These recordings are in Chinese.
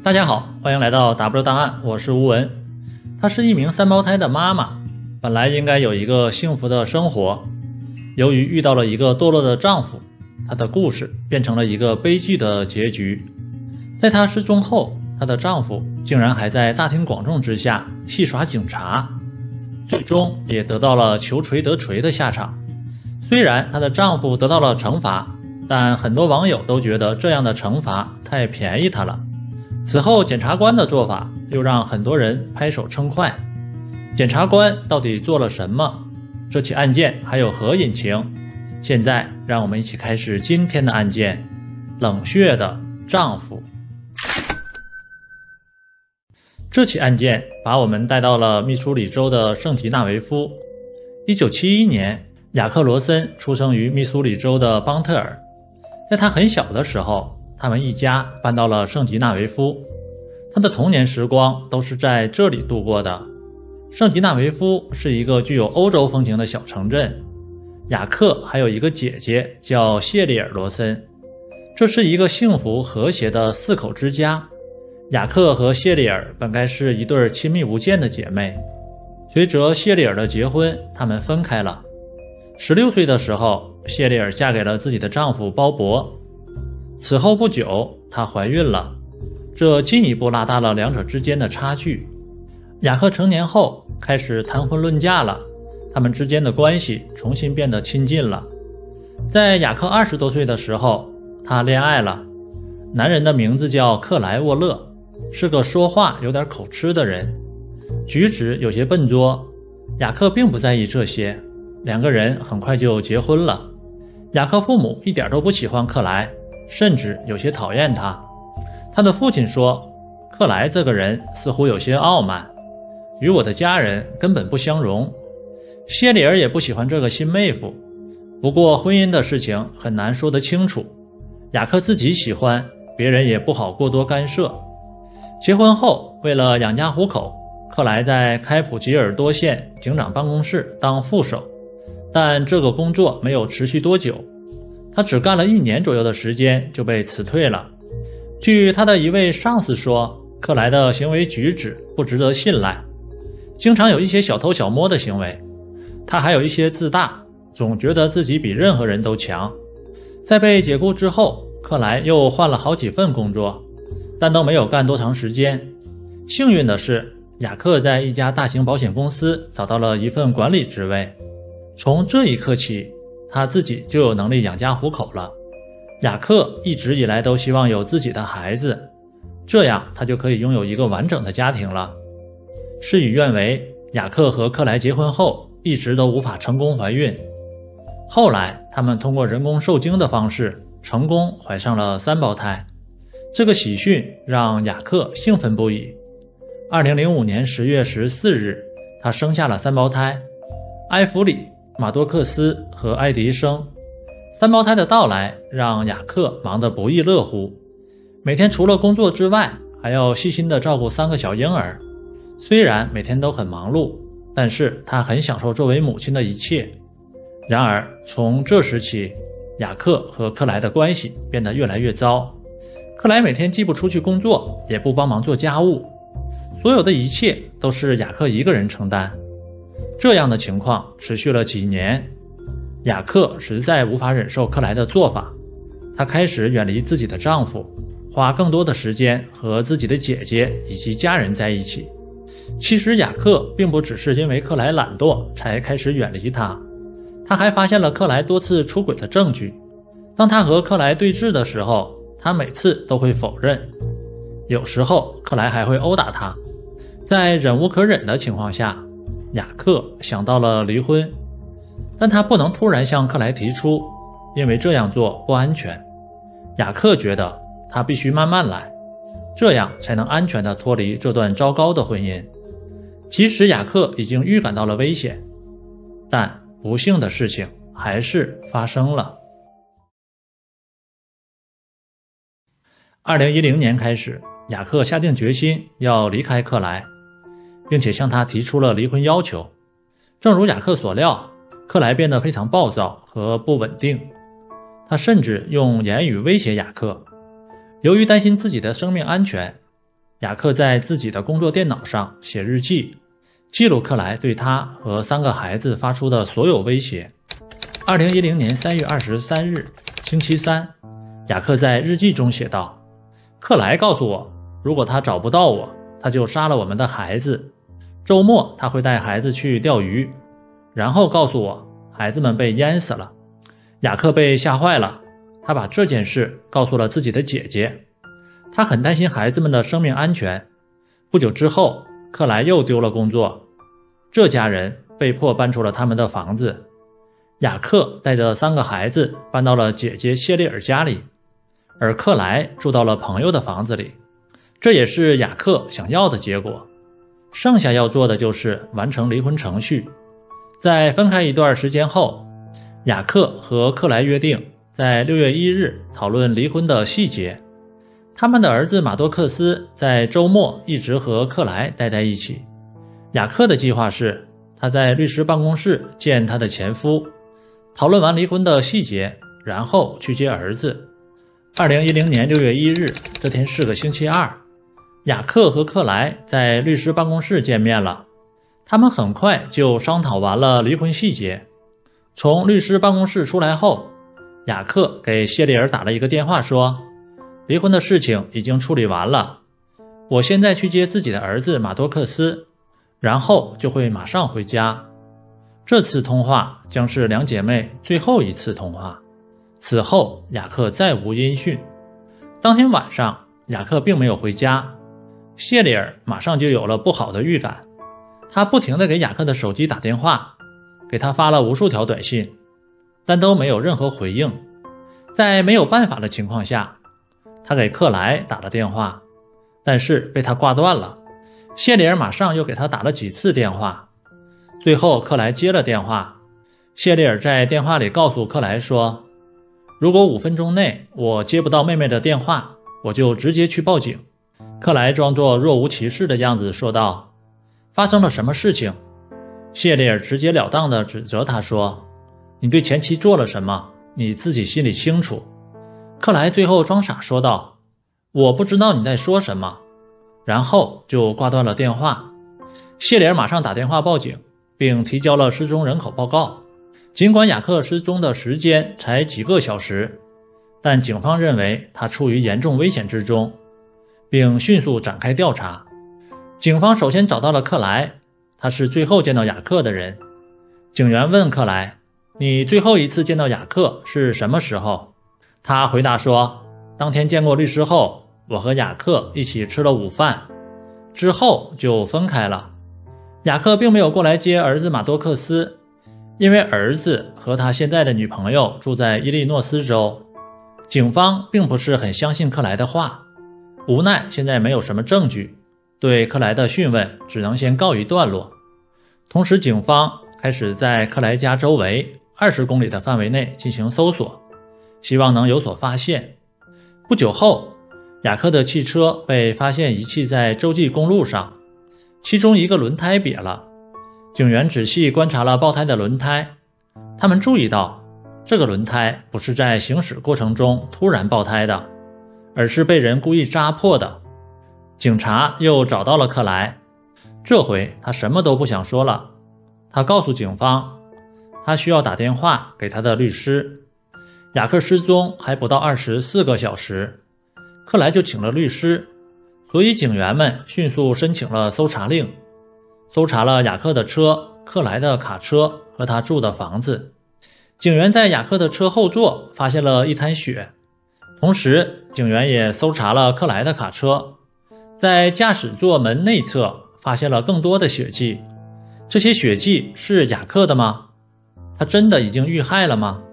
大家好，欢迎来到 W 档案，我是吴文。她是一名3胞胎的妈妈，本来应该有一个幸福的生活，由于遇到了一个堕落的丈夫，她的故事变成了一个悲剧的结局。在她失踪后，她的丈夫竟然还在大庭广众之下戏耍警察，最终也得到了求锤得锤的下场。虽然她的丈夫得到了惩罚，但很多网友都觉得这样的惩罚太便宜她了。此后检察官的做法又让很多人拍手称快。检察官到底做了什么？这起案件还有何隐情？现在让我们一起开始今天的案件——冷血的丈夫。这起案件把我们带到了密苏里州的圣吉纳维夫。1971年，雅克·罗森出生于密苏里州的邦特尔。在他很小的时候，他们一家搬到了圣吉纳维夫，他的童年时光都是在这里度过的。圣吉纳维夫是一个具有欧洲风情的小城镇。雅克还有一个姐姐叫谢丽尔·罗森，这是一个幸福和谐的4口之家。雅克和谢丽尔本该是一对亲密无间的姐妹，随着谢丽尔的结婚，他们分开了。16岁的时候，谢丽尔嫁给了自己的丈夫鲍勃。此后不久，她怀孕了，这进一步拉大了两者之间的差距。雅克成年后开始谈婚论嫁了，他们之间的关系重新变得亲近了。在雅克20多岁的时候，他恋爱了，男人的名字叫克莱沃勒，是个说话有点口吃的人，举止有些笨拙。雅克并不在意这些，两个人很快就结婚了。雅克父母一点都不喜欢克莱，甚至有些讨厌他。他的父亲说，克莱这个人似乎有些傲慢，与我的家人根本不相容。谢丽尔也不喜欢这个新妹夫，不过婚姻的事情很难说得清楚，雅克自己喜欢，别人也不好过多干涉。结婚后，为了养家糊口，克莱在开普吉尔多县警长办公室当副手，但这个工作没有持续多久，他只干了1年左右的时间就被辞退了。据他的一位上司说，克莱的行为举止不值得信赖，经常有一些小偷小摸的行为。他还有一些自大，总觉得自己比任何人都强。在被解雇之后，克莱又换了好几份工作，但都没有干多长时间。幸运的是，雅克在一家大型保险公司找到了一份管理职位。从这一刻起，他自己就有能力养家糊口了。雅克一直以来都希望有自己的孩子，这样他就可以拥有一个完整的家庭了。事与愿违，雅克和克莱结婚后一直都无法成功怀孕。后来他们通过人工受精的方式成功怀上了3胞胎。这个喜讯让雅克兴奋不已。2005年10月14日，他生下了3胞胎，埃弗里、马多克斯和爱迪生。3胞胎的到来让雅克忙得不亦乐乎，每天除了工作之外，还要细心地照顾3个小婴儿。虽然每天都很忙碌，但是他很享受作为母亲的一切。然而从这时起，雅克和克莱的关系变得越来越糟。克莱每天既不出去工作，也不帮忙做家务，所有的一切都是雅克一个人承担。这样的情况持续了几年，雅克实在无法忍受克莱的做法，她开始远离自己的丈夫，花更多的时间和自己的姐姐以及家人在一起。其实雅克并不只是因为克莱懒惰才开始远离他，他还发现了克莱多次出轨的证据。当他和克莱对峙的时候，他每次都会否认，有时候克莱还会殴打他。在忍无可忍的情况下，雅克想到了离婚，但他不能突然向克莱提出，因为这样做不安全。雅克觉得他必须慢慢来，这样才能安全地脱离这段糟糕的婚姻。即使雅克已经预感到了危险，但不幸的事情还是发生了。2010年开始，雅克下定决心要离开克莱，并且向他提出了离婚要求。正如雅克所料，克莱变得非常暴躁和不稳定，他甚至用言语威胁雅克。由于担心自己的生命安全， 雅克在自己的工作电脑上写日记，记录克莱对他和3个孩子发出的所有威胁。2010年3月23日，星期三，雅克在日记中写道：克莱告诉我，如果他找不到我，他就杀了我们的孩子。周末他会带孩子去钓鱼，然后告诉我孩子们被淹死了。雅克被吓坏了，他把这件事告诉了自己的姐姐。他很担心孩子们的生命安全。不久之后，克莱又丢了工作，这家人被迫搬出了他们的房子。雅克带着3个孩子搬到了姐姐谢丽尔家里，而克莱住到了朋友的房子里。这也是雅克想要的结果。剩下要做的就是完成离婚程序。在分开一段时间后，雅克和克莱约定在6月1日讨论离婚的细节。他们的儿子马多克斯在周末一直和克莱待在一起。雅克的计划是他在律师办公室见他的前夫，讨论完离婚的细节，然后去接儿子。2010年6月1日，这天是个星期二，雅克和克莱在律师办公室见面了。他们很快就商讨完了离婚细节。从律师办公室出来后，雅克给谢丽尔打了一个电话说，离婚的事情已经处理完了，我现在去接自己的儿子马多克斯，然后就会马上回家。这次通话将是两姐妹最后一次通话，此后雅克再无音讯。当天晚上，雅克并没有回家，谢丽尔马上就有了不好的预感。他不停地给雅克的手机打电话，给他发了无数条短信，但都没有任何回应。在没有办法的情况下，他给克莱打了电话，但是被他挂断了。谢丽尔马上又给他打了几次电话，最后克莱接了电话。谢丽尔在电话里告诉克莱说，如果5分钟内我接不到妹妹的电话，我就直接去报警。克莱装作若无其事的样子说道，发生了什么事情？谢丽尔直截了当地指责他说，你对前妻做了什么，你自己心里清楚。克莱最后装傻说道，我不知道你在说什么，然后就挂断了电话。谢丽尔马上打电话报警，并提交了失踪人口报告。尽管雅克失踪的时间才几个小时，但警方认为他处于严重危险之中，并迅速展开调查。警方首先找到了克莱，他是最后见到雅克的人。警员问克莱，你最后一次见到雅克是什么时候？他回答说，当天见过律师后，我和雅克一起吃了午饭，之后就分开了。雅克并没有过来接儿子马多克斯，因为儿子和他现在的女朋友住在伊利诺斯州。警方并不是很相信克莱的话，无奈现在没有什么证据，对克莱的讯问只能先告一段落。同时警方开始在克莱家周围20公里的范围内进行搜索，希望能有所发现。不久后，雅克的汽车被发现遗弃在洲际公路上，其中一个轮胎瘪了。警员仔细观察了爆胎的轮胎，他们注意到这个轮胎不是在行驶过程中突然爆胎的，而是被人故意扎破的。警察又找到了克莱，这回他什么都不想说了。他告诉警方，他需要打电话给他的律师。雅克失踪还不到24个小时，克莱就请了律师，所以警员们迅速申请了搜查令，搜查了雅克的车、克莱的卡车和他住的房子。警员在雅克的车后座发现了一滩血，同时警员也搜查了克莱的卡车，在驾驶座门内侧发现了更多的血迹。这些血迹是雅克的吗？他真的已经遇害了吗？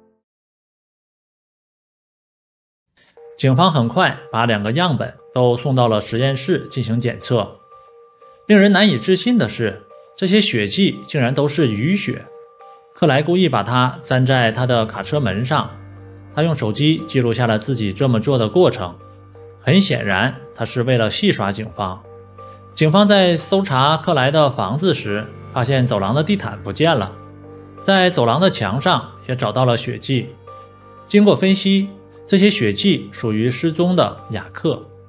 警方很快把2个样本都送到了实验室进行检测。令人难以置信的是，这些血迹竟然都是雨血。克莱故意把它粘在他的卡车门上，他用手机记录下了自己这么做的过程。很显然，他是为了戏耍警方。警方在搜查克莱的房子时，发现走廊的地毯不见了，在走廊的墙上也找到了血迹。经过分析，这些血迹属于失踪的雅克。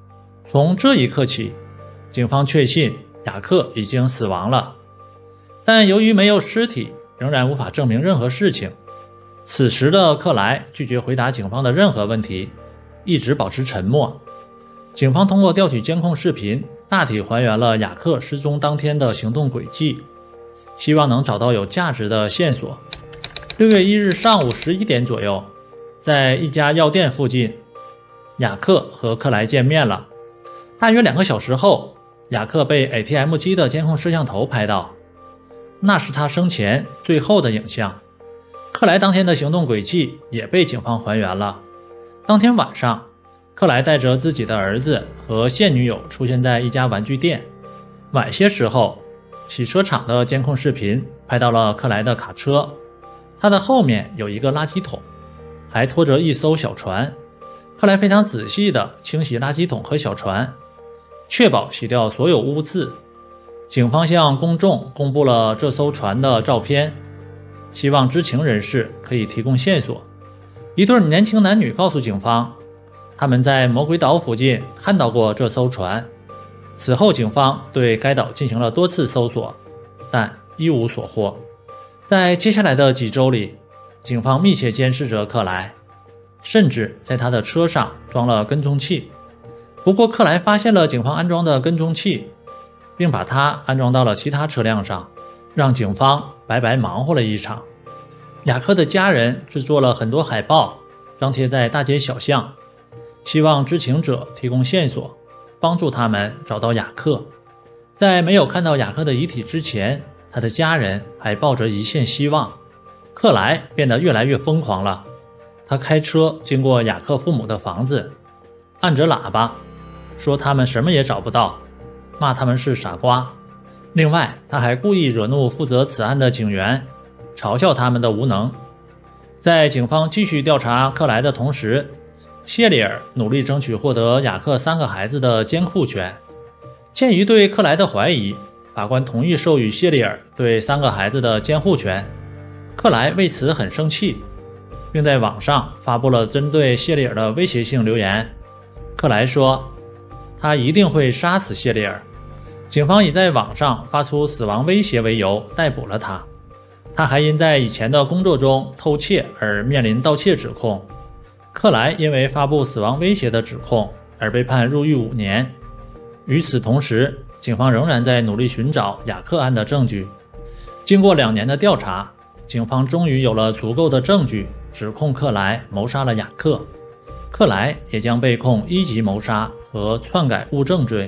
从这一刻起，警方确信雅克已经死亡了，但由于没有尸体，仍然无法证明任何事情。此时的克莱拒绝回答警方的任何问题，一直保持沉默。警方通过调取监控视频，大体还原了雅克失踪当天的行动轨迹，希望能找到有价值的线索。6月1日上午11点左右，在一家药店附近，雅克和克莱见面了。大约2个小时后，雅克被 ATM 机的监控摄像头拍到，那是他生前最后的影像。克莱当天的行动轨迹也被警方还原了。当天晚上，克莱带着自己的儿子和现女友出现在一家玩具店。晚些时候，洗车场的监控视频拍到了克莱的卡车，他的后面有一个垃圾桶，还拖着一艘小船。克莱非常仔细地清洗垃圾桶和小船，确保洗掉所有污渍。警方向公众公布了这艘船的照片，希望知情人士可以提供线索。一对年轻男女告诉警方，他们在魔鬼岛附近看到过这艘船。此后，警方对该岛进行了多次搜索，但一无所获。在接下来的几周里，警方密切监视着克莱，甚至在他的车上装了跟踪器。不过，克莱发现了警方安装的跟踪器，并把它安装到了其他车辆上，让警方白白忙活了一场。雅克的家人制作了很多海报，张贴在大街小巷，希望知情者提供线索，帮助他们找到雅克。在没有看到雅克的遗体之前，他的家人还抱着一线希望。克莱变得越来越疯狂了，他开车经过雅克父母的房子，按着喇叭说他们什么也找不到，骂他们是傻瓜。另外，他还故意惹怒负责此案的警员，嘲笑他们的无能。在警方继续调查克莱的同时，谢里尔努力争取获得雅克3个孩子的监护权。鉴于对克莱的怀疑，法官同意授予谢里尔对3个孩子的监护权。克莱为此很生气，并在网上发布了针对谢里尔的威胁性留言。克莱说，他一定会杀死谢里尔。警方以在网上发出死亡威胁为由逮捕了他。他还因在以前的工作中偷窃而面临盗窃指控。克莱因为发布死亡威胁的指控而被判入狱5年。与此同时，警方仍然在努力寻找雅克案的证据。经过2年的调查，警方终于有了足够的证据指控克莱谋杀了雅克。克莱也将被控1级谋杀和篡改物证罪。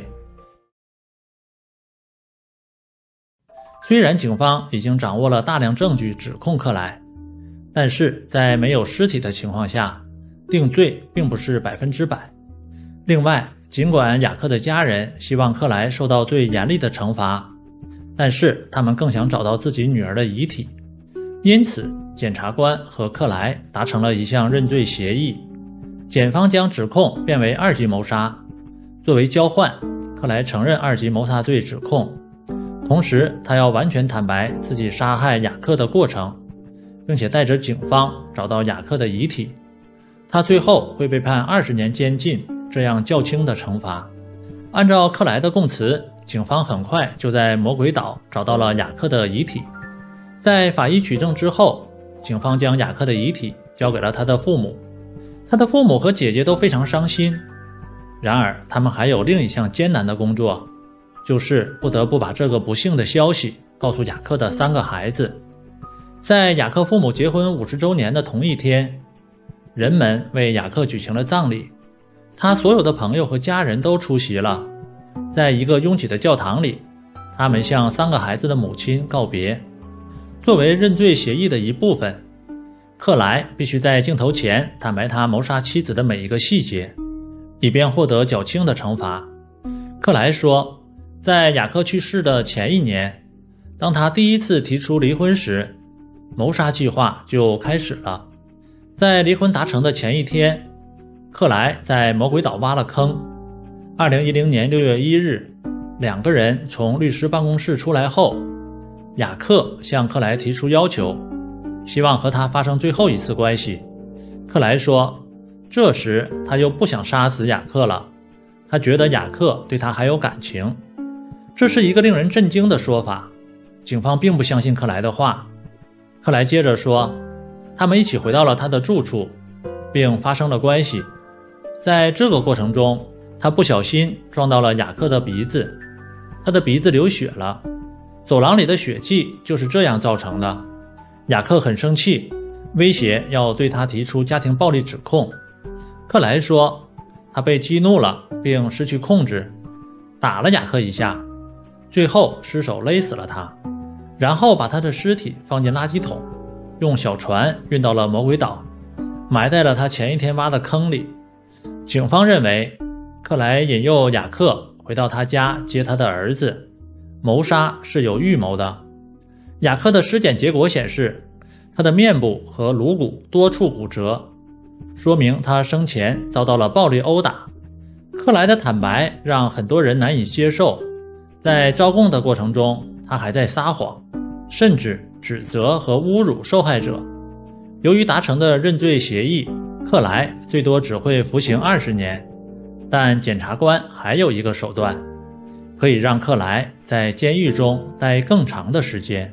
虽然警方已经掌握了大量证据指控克莱，但是在没有尸体的情况下，定罪并不是100%。另外，尽管雅克的家人希望克莱受到最严厉的惩罚，但是他们更想找到自己女儿的遗体。因此，检察官和克莱达成了一项认罪协议，检方将指控变为2级谋杀。作为交换，克莱承认2级谋杀罪指控，同时他要完全坦白自己杀害雅克的过程，并且带着警方找到雅克的遗体。他最后会被判20年监禁，这样较轻的惩罚。按照克莱的供词，警方很快就在魔鬼岛找到了雅克的遗体。在法医取证之后，警方将雅克的遗体交给了他的父母。他的父母和姐姐都非常伤心，然而他们还有另一项艰难的工作，就是不得不把这个不幸的消息告诉雅克的3个孩子。在雅克父母结婚50周年的同一天，人们为雅克举行了葬礼，他所有的朋友和家人都出席了。在一个拥挤的教堂里，他们向3个孩子的母亲告别。作为认罪协议的一部分，克莱必须在镜头前坦白他谋杀妻子的每一个细节，以便获得较轻的惩罚。克莱说，在雅克去世的前1年，当他第一次提出离婚时，谋杀计划就开始了。在离婚达成的前1天，克莱在魔鬼岛挖了坑。2010年6月1日，2个人从律师办公室出来后，雅克向克莱提出要求，希望和他发生最后一次关系。克莱说，这时他又不想杀死雅克了， 他觉得雅克对他还有感情。这是一个令人震惊的说法，警方并不相信克莱的话。克莱接着说，他们一起回到了他的住处，并发生了关系。在这个过程中，他不小心撞到了雅克的鼻子，他的鼻子流血了，走廊里的血迹就是这样造成的。雅克很生气，威胁要对他提出家庭暴力指控。克莱说，他被激怒了，并失去控制，打了雅克一下，最后失手勒死了他，然后把他的尸体放进垃圾桶，用小船运到了魔鬼岛，埋在了他前一天挖的坑里。警方认为，克莱引诱雅克回到他家接他的儿子，谋杀是有预谋的。雅克的尸检结果显示，他的面部和颅骨多处骨折，说明他生前遭到了暴力殴打。克莱的坦白让很多人难以接受，在招供的过程中，他还在撒谎，甚至指责和侮辱受害者。由于达成的认罪协议，克莱最多只会服刑20年，但检察官还有一个手段，可以让克莱在监狱中待更长的时间。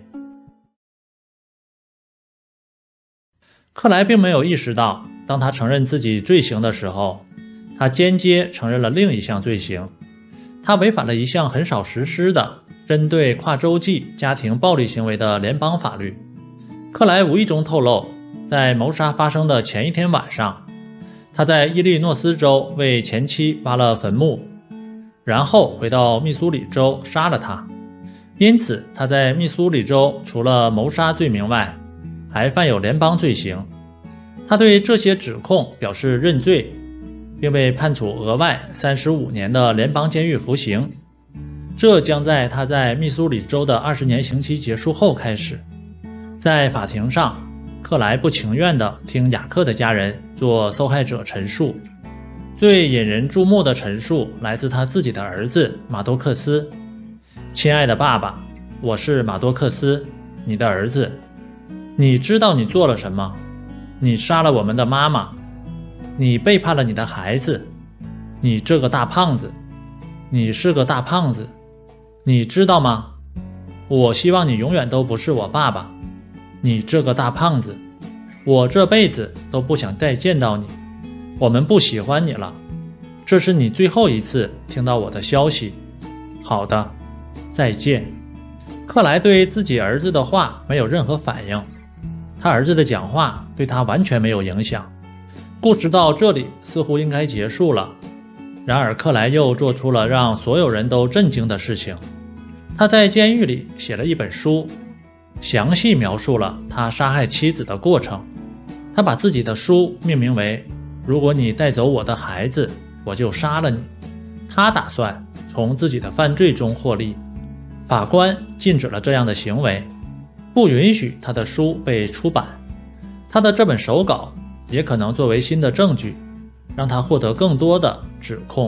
克莱并没有意识到，当他承认自己罪行的时候，他间接承认了另一项罪行。他违反了一项很少实施的针对跨洲际家庭暴力行为的联邦法律。克莱无意中透露，在谋杀发生的前一天晚上，他在伊利诺斯州为前妻挖了坟墓，然后回到密苏里州杀了她。因此他在密苏里州除了谋杀罪名外，还犯有联邦罪行。他对这些指控表示认罪，并被判处额外35年的联邦监狱服刑。这将在他在密苏里州的20年刑期结束后开始。在法庭上，克莱不情愿地听雅克的家人做受害者陈述。最引人注目的陈述来自他自己的儿子马多克斯。亲爱的爸爸，我是马多克斯，你的儿子。你知道你做了什么？你杀了我们的妈妈，你背叛了你的孩子，你这个大胖子，你是个大胖子，你知道吗？我希望你永远都不是我爸爸，你这个大胖子，我这辈子都不想再见到你，我们不喜欢你了，这是你最后一次听到我的消息。好的，再见。克莱对自己儿子的话没有任何反应，他儿子的讲话对他完全没有影响。故事到这里似乎应该结束了，然而克莱又做出了让所有人都震惊的事情。他在监狱里写了一本书，详细描述了他杀害妻子的过程。他把自己的书命名为《如果你带走我的孩子，我就杀了你》。他打算从自己的犯罪中获利。法官禁止了这样的行为，不允许他的书被出版。他的这本手稿也可能作为新的证据，让他获得更多的指控。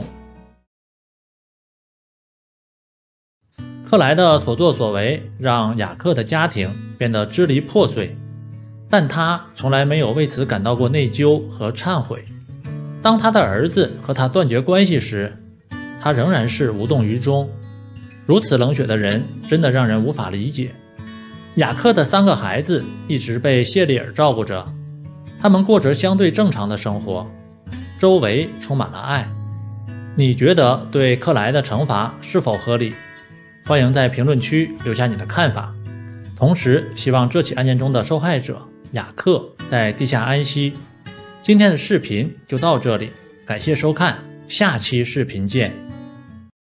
克莱的所作所为让雅克的家庭变得支离破碎，但他从来没有为此感到过内疚和忏悔。当他的儿子和他断绝关系时，他仍然是无动于衷。如此冷血的人真的让人无法理解。雅克的3个孩子一直被谢丽尔照顾着，他们过着相对正常的生活，周围充满了爱。你觉得对克莱的惩罚是否合理？欢迎在评论区留下你的看法。同时希望这起案件中的受害者雅克在地下安息。今天的视频就到这里，感谢收看，下期视频见。